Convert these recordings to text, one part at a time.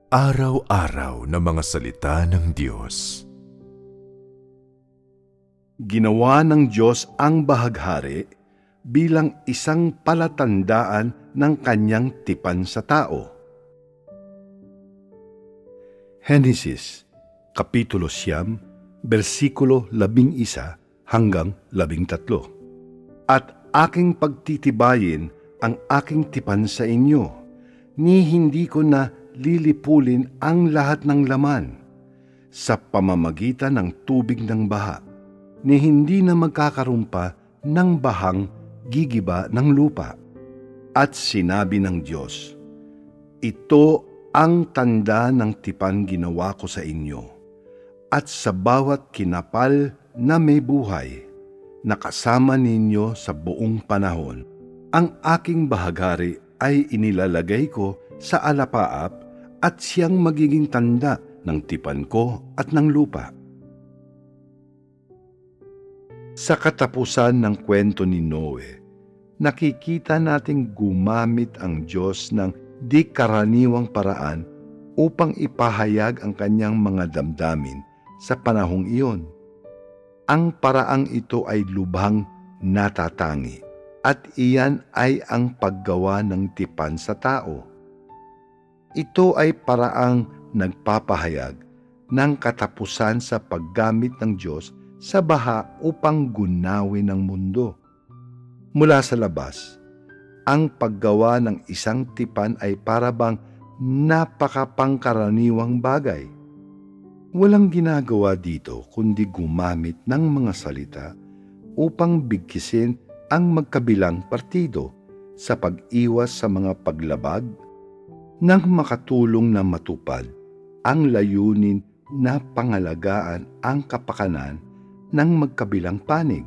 Araw-araw na mga salita ng Diyos. Ginawa ng Diyos ang bahaghari bilang isang palatandaan ng kanyang tipan sa tao. Henesis, Kapitulo 9, versikulo 11 hanggang 13. At aking pagtitibayin ang aking tipan sa inyo, ni hindi ko na lilipulin ang lahat ng laman sa pamamagitan ng tubig ng baha, ni hindi na magkakaroon pa ng bahang gigiba ng lupa. At sinabi ng Diyos, ito ang tanda ng tipan ginawa ko sa inyo, at sa bawat kinapal na may buhay, nakasama ninyo sa buong panahon, ang aking bahaghari ay inilalagay ko sa alapaap at siyang magiging tanda ng tipan ko at ng lupa. Sa katapusan ng kwento ni Noe, nakikita nating gumamit ang Diyos ng di karaniwang paraan upang ipahayag ang kanyang mga damdamin sa panahong iyon. Ang paraang ito ay lubhang natatangi, at iyan ay ang paggawa ng tipan sa tao. Ito ay paraang nagpapahayag ng katapusan sa paggamit ng Diyos sa baha upang gunawin ang mundo. Mula sa labas, ang paggawa ng isang tipan ay parabang napakapangkaraniwang bagay. Walang ginagawa dito kundi gumamit ng mga salita upang bigkisin ang magkabilang partido sa pag-iwas sa mga paglabag nang makatulong na matupad ang layunin na pangalagaan ang kapakanan ng magkabilang panig.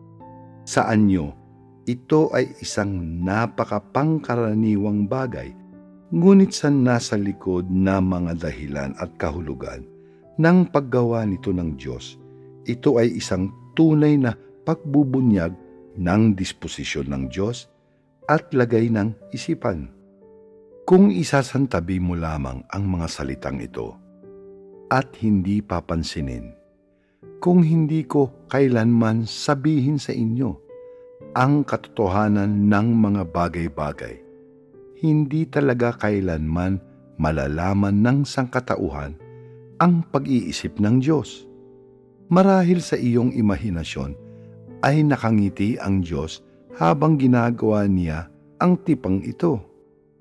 Sa anyo, ito ay isang napakapangkaraniwang bagay, ngunit sa nasa likod na mga dahilan at kahulugan ng paggawa nito ng Diyos, ito ay isang tunay na pagbubunyag ng disposisyon ng Diyos at lagay ng isipan. Kung isasantabi mo lamang ang mga salitang ito at hindi papansinin, kung hindi ko kailanman sabihin sa inyo ang katotohanan ng mga bagay-bagay, hindi talaga kailanman malalaman ng sangkatauhan ang pag-iisip ng Diyos. Marahil sa iyong imahinasyon ay nakangiti ang Diyos habang ginagawa niya ang tipang ito.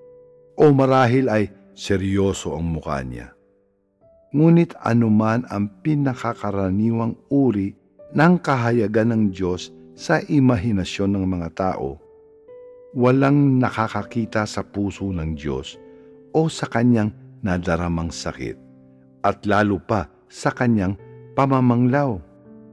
O marahil ay seryoso ang mukha niya. Ngunit anuman ang pinakakaraniwang uri ng kahayagan ng Diyos sa imahinasyon ng mga tao, walang nakakakita sa puso ng Diyos o sa kanyang nadaramang sakit, at lalo pa sa kanyang pamamanglaw.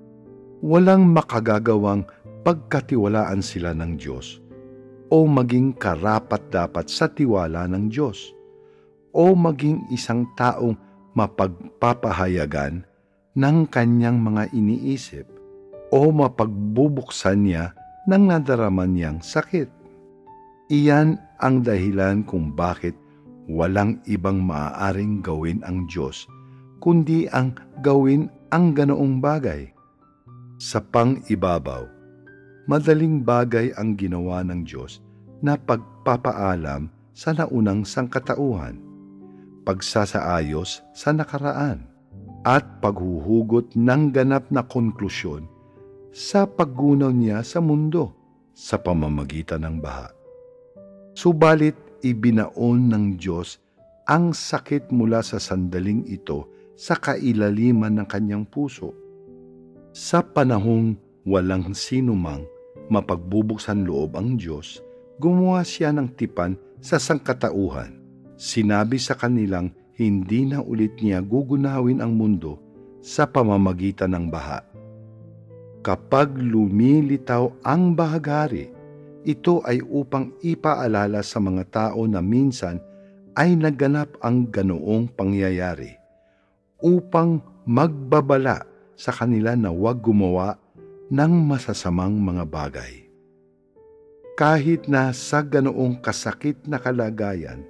Walang makagagawang pagkatiwalaan sila ng Diyos o maging karapat-dapat sa tiwala ng Diyos, o maging isang taong mapagpapahayagan ng kanyang mga iniisip, o mapagbubuksan niya ng nadaraman niyang sakit. Iyan ang dahilan kung bakit walang ibang maaaring gawin ang Diyos, kundi ang gawin ang ganoong bagay. Sa pang-ibabaw, madaling bagay ang ginawa ng Diyos na pagpapaalam sa naunang sangkatauhan, pagsasaayos sa nakaraan, at paghuhugot ng ganap na konklusyon sa paggunaw niya sa mundo sa pamamagitan ng baha. Subalit ibinaon ng Diyos ang sakit mula sa sandaling ito sa kailaliman ng kanyang puso. Sa panahong walang sinumang mapagbubuksan loob ang Diyos, gumawa siya ng tipan sa sangkatauhan. Sinabi sa kanilang hindi na ulit niya gugunawin ang mundo sa pamamagitan ng baha. Kapag lumilitaw ang bahaghari, ito ay upang ipaalala sa mga tao na minsan ay naganap ang ganoong pangyayari, upang magbabala sa kanila na huwag gumawa ng masasamang mga bagay. Kahit na sa ganoong kasakit na kalagayan,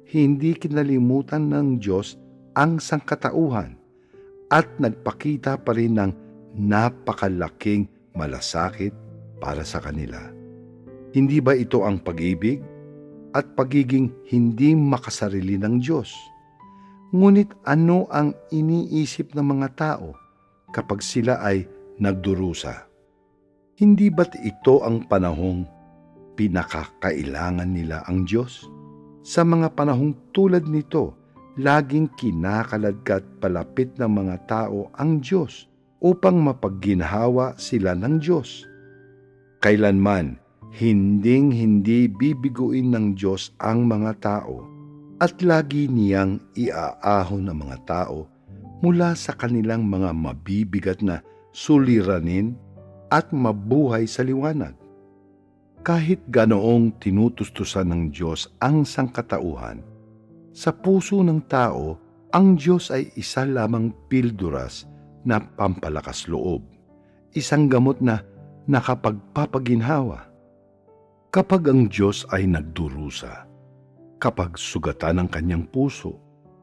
hindi kinalimutan ng Diyos ang sangkatauhan at nagpakita pa rin ng napakalaking malasakit para sa kanila. Hindi ba ito ang pag-ibig at pagiging hindi makasarili ng Diyos? Ngunit ano ang iniisip ng mga tao kapag sila ay nagdurusa? Hindi ba't ito ang panahong pinakakailangan nila ang Diyos? Sa mga panahong tulad nito, laging kinakaladkad palapit ng mga tao ang Diyos upang mapagginhawa sila ng Diyos. Kailanman, hinding-hindi bibiguin ng Diyos ang mga tao at lagi niyang iaahon ang mga tao mula sa kanilang mga mabibigat na suliranin at mabuhay sa liwanag. Kahit ganoong tinutustusan ng Diyos ang sangkatauhan, sa puso ng tao, ang Diyos ay isa lamang pilduras na pampalakas loob, isang gamot na nakapagpapaginhawa. Kapag ang Diyos ay nagdurusa, kapag sugatan ng kanyang puso,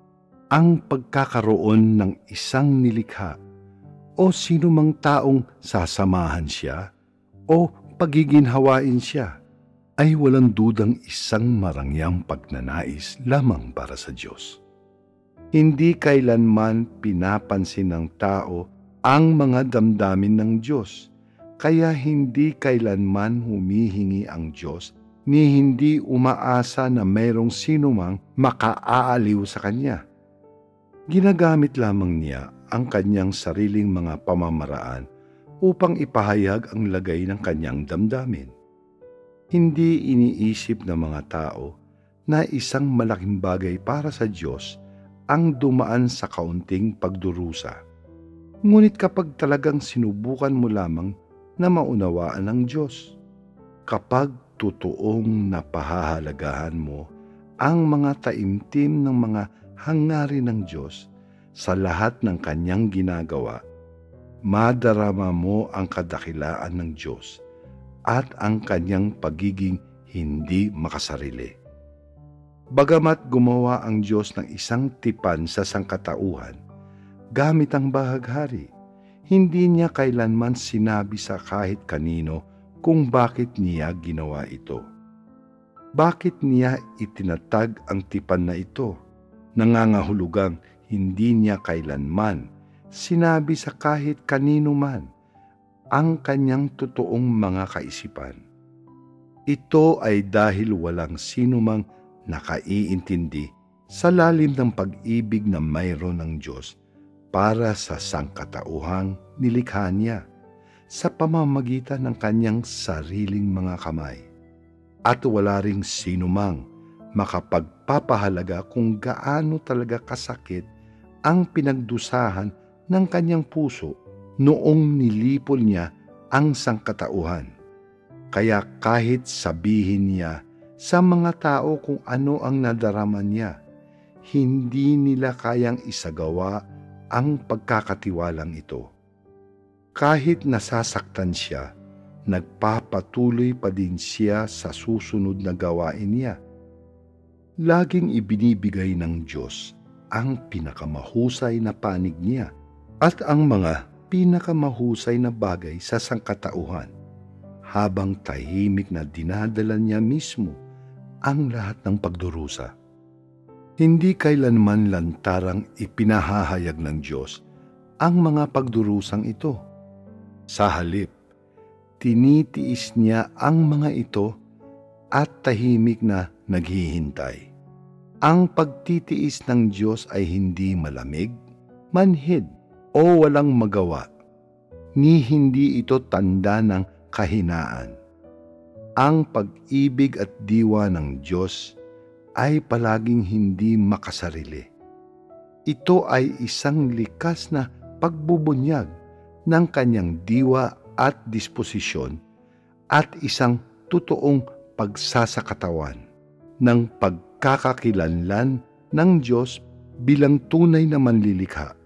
ang pagkakaroon ng isang nilikha o sino mang taong sasamahan siya o pagiginhawain siya ay walang dudang isang marangyang pagnanais lamang para sa Diyos. Hindi kailanman pinapansin ng tao ang mga damdamin ng Diyos, kaya hindi kailanman humihingi ang Diyos ni hindi umaasa na mayroong sinumang makaaaliw sa Kanya. Ginagamit lamang niya ang Kanyang sariling mga pamamaraan upang ipahayag ang lagay ng Kanyang damdamin. Hindi iniisip ng mga tao na isang malaking bagay para sa Diyos ang dumaan sa kaunting pagdurusa. Ngunit kapag talagang sinubukan mo lamang na maunawaan ng Diyos, kapag totoong napahahalagahan mo ang mga taimtim ng mga hangarin ng Diyos sa lahat ng Kanyang ginagawa, madarama mo ang kadakilaan ng Diyos at ang Kanyang pagiging hindi makasarili. Bagamat gumawa ang Diyos ng isang tipan sa sangkatauhan, gamit ang bahaghari, hindi niya kailanman sinabi sa kahit kanino kung bakit niya ginawa ito. Bakit niya itinatag ang tipan na ito? Nangangahulugang hindi niya kailanman sinabi sa kahit kanino man ang kanyang totoong mga kaisipan. Ito ay dahil walang sinumang nakaiintindi sa lalim ng pag-ibig na mayroon ng Diyos para sa sangkatauhang nilikha niya sa pamamagitan ng kanyang sariling mga kamay. At wala ring sinumang makapagpapahalaga kung gaano talaga kasakit ang pinagdusahan ng kanyang puso noong nilipol niya ang sangkatauhan. Kaya kahit sabihin niya sa mga tao kung ano ang nadarama niya, hindi nila kayang isagawa ang pagkakatiwalang ito. Kahit nasasaktan siya, nagpapatuloy pa din siya sa susunod na gawain niya. Laging ibinibigay ng Diyos ang pinakamahusay na panig niya at ang mga pinakamahusay na bagay sa sangkatauhan, habang tahimik na dinadala niya mismo ang lahat ng pagdurusa. Hindi kailanman lantarang ipinahahayag ng Diyos ang mga pagdurusang ito. Sa halip, tinitiis niya ang mga ito at tahimik na naghihintay. Ang pagtitiis ng Diyos ay hindi malamig, manhid o walang magawa, ni hindi ito tanda ng kahinaan. Ang pag-ibig at diwa ng Diyos ay palaging hindi makasarili. Ito ay isang likas na pagbubunyag ng kanyang diwa at disposisyon at isang totoong pagsasakatawan ng pagkakakilanlan ng Diyos bilang tunay na manlilikha.